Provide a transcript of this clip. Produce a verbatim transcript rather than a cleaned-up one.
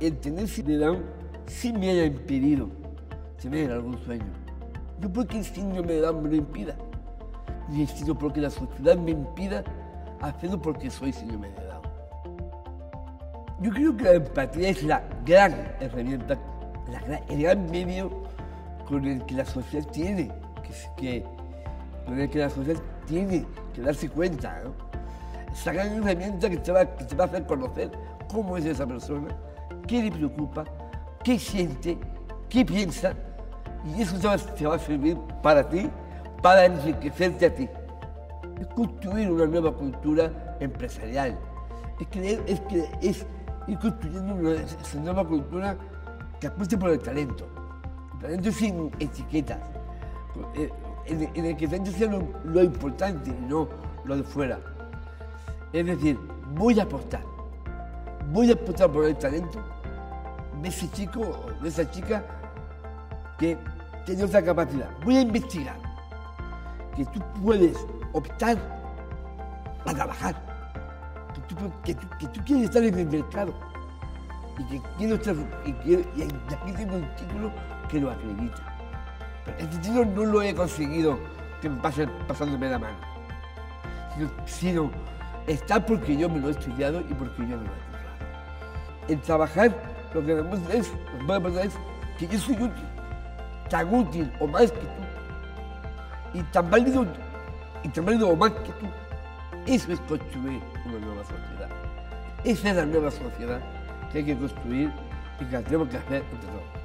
el tener síndrome de Down sí me haya impedido tener algún sueño. No porque el síndrome de Down me lo impida, ni sino porque la sociedad me impida hacerlo porque soy síndrome de Down. Yo creo que la empatía es la gran herramienta, la gran, el gran medio con el que la sociedad tiene que, que, con el que la sociedad tiene que darse cuenta, ¿no? Esa gran herramienta que te, va, que te va a hacer conocer cómo es esa persona, qué le preocupa, qué siente, qué piensa, y eso te va, te va a servir para ti, para enriquecerte a ti. Es construir una nueva cultura empresarial, es, creer, es, creer, es ir construyendo una, esa nueva cultura que apueste por el talento. El talento sin etiquetas, en, en el que el talento sea lo, lo importante y no lo de fuera. Es decir, voy a apostar, voy a apostar por el talento de ese chico o de esa chica que tiene otra capacidad. Voy a investigar que tú puedes optar a trabajar, que tú, que tú, que tú quieres estar en el mercado y que quiero estar, y, quiero, y aquí tengo un título que lo acredita. Pero este título no lo he conseguido que me pase pasándome la mano, sino, sino está porque yo me lo he estudiado y porque yo me lo he estudiado. El trabajar lo que demuestra es, lo que demuestra es que yo soy útil, tan útil o más que tú, y tan válido, y tan válido o más que tú. Eso es construir una nueva sociedad. Esa es la nueva sociedad que hay que construir y que tenemos que hacer entre todos.